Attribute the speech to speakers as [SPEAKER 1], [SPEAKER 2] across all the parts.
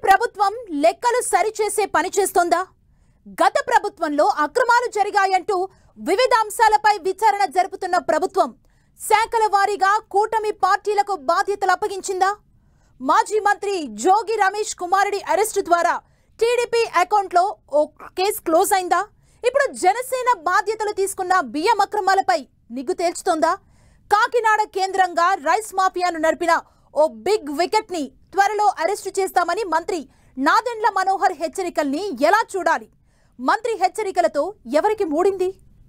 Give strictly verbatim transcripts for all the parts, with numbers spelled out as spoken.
[SPEAKER 1] ప్రభుత్వం లెక్కలు సరిచేసే పని చేస్తోందా? గత ప్రభుత్వంలో అక్రమాలు జరిగాయంటూ వివిధ అంశాలపై విచారణ జరుపుతున్న ప్రభుత్వం శాఖల వారీగా కూటమి పార్టీలకు బాధ్యతలు అప్పగించిందా? మాజీ మంత్రి జోగి రమేష్ కుమారుడి అరెస్టు ద్వారా టీడీపీ అకౌంట్లో ఓ కేసు క్లోజ్ అయిందా? ఇప్పుడు జనసేన బాధ్యతలు తీసుకున్న బియ్యం అక్రమాలపై నిగ్గు తేల్చుతోందా? కాకినాడ కేంద్రంగా రైస్ మాఫియాను నడిపిన ఓ బిగ్ వికెట్ ని త్వరలో అరెస్టు చేస్తామని మంత్రి నాదెండ్ల మనోహర్ హెచ్చరికల్ని ఎలా చూడాలి? మంత్రి హెచ్చరికలతో ఎవరికి మూడింది?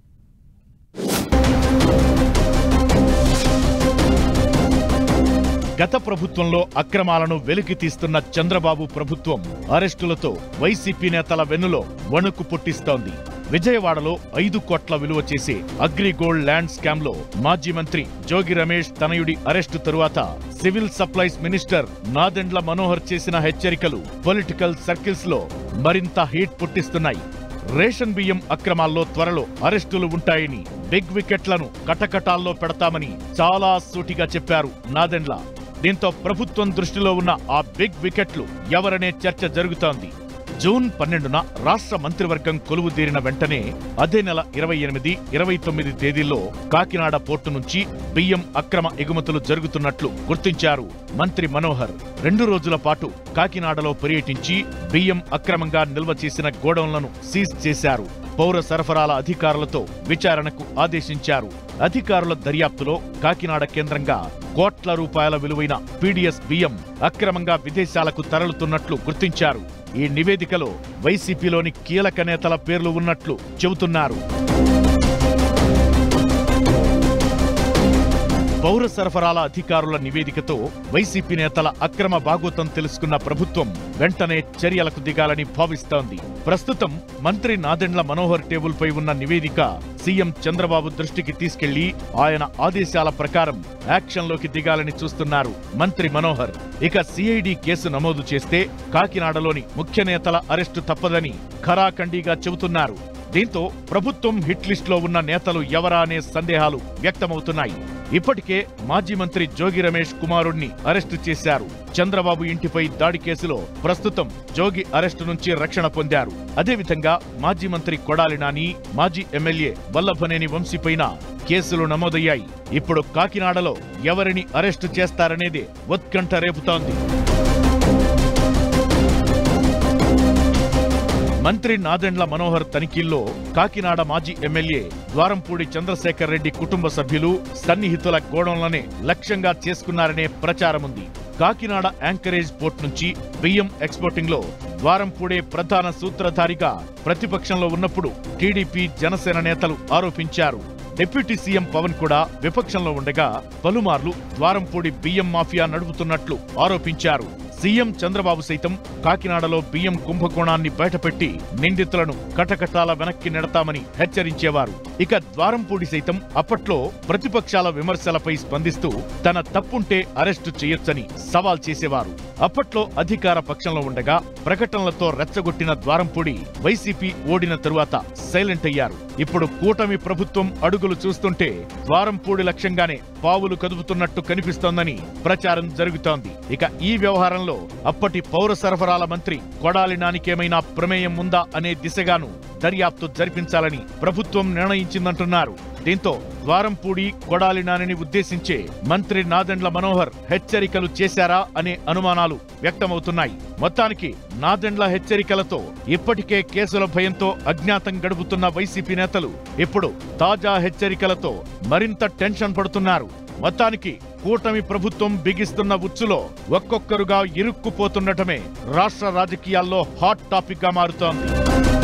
[SPEAKER 2] గత ప్రభుత్వంలో అక్రమాలను వెలికి తీస్తున్న చంద్రబాబు ప్రభుత్వం అరెస్టులతో వైసీపీ నేతల వెన్నులో వణుకు పుట్టిస్తోంది. విజయవాడలో ఐదు కోట్ల విలువ చేసే అగ్రిగోల్డ్ ల్యాండ్ స్కామ్ లో మాజీ మంత్రి జోగి రమేష్ తనయుడి అరెస్టు తరువాత civil supplies minister Nadendla Manohar చేసిన హెచ్చరికలు పొలిటికల్ సర్కిల్స్ లో మరింత హీట్ పుట్టిస్తున్నాయి. రేషన్ బియ్యం అక్రమాల్లో త్వరలో అరెస్టులు ఉంటాయని, బిగ్ వికెట్లను కటకటాల్లో పెడతామని చాలా సూటిగా చెప్పారు నాదెండ్ల. దీంతో ప్రభుత్వం దృష్టిలో ఉన్న ఆ బిగ్ వికెట్లు ఎవరనే చర్చ జరుగుతోంది. జూన్ పన్నెండున రాష్ట్ర మంత్రివర్గం కొలువుదీరిన వెంటనే అదే నెల ఇరవై ఎనిమిది ఇరవై తొమ్మిది తేదీల్లో కాకినాడ పోర్టు నుంచి బియ్యం అక్రమ ఎగుమతులు జరుగుతున్నట్లు గుర్తించారు మంత్రి మనోహర్. రెండు రోజుల పాటు కాకినాడలో పర్యటించి బియ్యం అక్రమంగా నిల్వ చేసిన గోడౌన్లను సీజ్ చేశారు. పౌర సరఫరాల అధికారులతో విచారణకు ఆదేశించారు. అధికారుల దర్యాప్తులో కాకినాడ కేంద్రంగా కోట్ల రూపాయల విలువైన పీడీఎస్ బియ్యం అక్రమంగా విదేశాలకు తరలుతున్నట్లు గుర్తించారు. ఈ నివేదికలో వైసీపీలోని కీలక నేతల పేర్లు ఉన్నట్లు చెబుతున్నారు. పౌర సరఫరాల అధికారుల నివేదికతో వైసీపీ నేతల అక్రమ బాగోతం తెలుసుకున్న ప్రభుత్వం వెంటనే చర్యలకు దిగాలని భావిస్తోంది. ప్రస్తుతం మంత్రి నాదెండ్ల మనోహర్ టేబుల్పై ఉన్న నివేదిక సీఎం చంద్రబాబు దృష్టికి తీసుకెళ్లి ఆయన ఆదేశాల ప్రకారం యాక్షన్లోకి దిగాలని చూస్తున్నారు మంత్రి మనోహర్. ఇక సిఐడి కేసు నమోదు చేస్తే కాకినాడలోని ముఖ్య నేతల అరెస్టు తప్పదని ఖరాఖండీగా చెబుతున్నారు. దీంతో ప్రభుత్వం హిట్ లిస్టులో ఉన్న నేతలు ఎవరా అనే సందేహాలు వ్యక్తమవుతున్నాయి. ఇప్పటికే మాజీ మంత్రి జోగి రమేష్ కుమారుడిని అరెస్టు చేశారు. చంద్రబాబు ఇంటిపై దాడి కేసులో ప్రస్తుతం జోగి అరెస్టు నుంచి రక్షణ పొందారు. అదేవిధంగా మాజీ మంత్రి కొడాలి నాని, మాజీ ఎమ్మెల్యే వల్లభనేని వంశీపైన కేసులు నమోదయ్యాయి. ఇప్పుడు కాకినాడలో ఎవరిని అరెస్టు చేస్తారనేదే ఉత్కంఠ రేపుతోంది. మంత్రి నాదెండ్ల మనోహర్ తనిఖీల్లో కాకినాడ మాజీ ఎమ్మెల్యే ద్వారంపూడి చంద్రశేఖర్ రెడ్డి కుటుంబ సభ్యులు, సన్నిహితుల గోడౌన్లనే లక్ష్యంగా చేసుకున్నారనే ప్రచారముంది. కాకినాడ యాంకరేజ్ పోర్ట్ నుంచి బియ్యం ఎక్స్పోర్టింగ్ లో ద్వారంపూడే ప్రధాన సూత్రధారిగా ప్రతిపక్షంలో ఉన్నప్పుడు టీడీపీ, జనసేన నేతలు ఆరోపించారు. డిప్యూటీ సీఎం పవన్ కూడా విపక్షంలో ఉండగా పలుమార్లు ద్వారంపూడి బియ్యం మాఫియా నడుపుతున్నట్లు ఆరోపించారు. సీఎం చంద్రబాబు సైతం కాకినాడలో బియ్యం కుంభకోణాన్ని బయటపెట్టి నిందితులను కటకటాల వెనక్కి నెడతామని హెచ్చరించేవారు. ఇక ద్వారంపూడి సైతం అప్పట్లో ప్రతిపక్షాల విమర్శలపై స్పందిస్తూ తన తప్పుంటే అరెస్టు చేయొచ్చని సవాల్ చేసేవారు. అప్పట్లో అధికార పక్షంలో ఉండగా ప్రకటనలతో రెచ్చగొట్టిన ద్వారంపూడి వైసీపీ ఓడిన తరువాత సైలెంట్ అయ్యారు. ఇప్పుడు కూటమి ప్రభుత్వం అడుగులు చూస్తుంటే ద్వారంపూడి లక్ష్యంగానే పావులు కదుపుతున్నట్టు కనిపిస్తోందని ప్రచారం జరుగుతోంది. ఇక ఈ వ్యవహారంలో అప్పటి పౌర సరఫరాల మంత్రి కొడాలి నానికేమైనా ప్రమేయం ఉందా అనే దిశగాను దర్యాప్తు జరిపించాలని ప్రభుత్వం నిర్ణయించిందంటున్నారు. దీంతో ద్వారంపూడి, కొడాలి నానిని ఉద్దేశించే మంత్రి నాదెండ్ల మనోహర్ హెచ్చరికలు చేశారా అనే అనుమానాలు వ్యక్తమవుతున్నాయి. మొత్తానికి నాదెండ్ల హెచ్చరికలతో ఇప్పటికే కేసుల భయంతో అజ్ఞాతం గడుపుతున్న వైసీపీ నేతలు ఇప్పుడు తాజా హెచ్చరికలతో మరింత టెన్షన్ పడుతున్నారు. మొత్తానికి కూటమి ప్రభుత్వం బిగిస్తున్న ఉచ్చులో ఒక్కొక్కరుగా ఇరుక్కుపోతుండటమే రాష్ట్ర రాజకీయాల్లో హాట్ టాపిక్ గా మారుతోంది.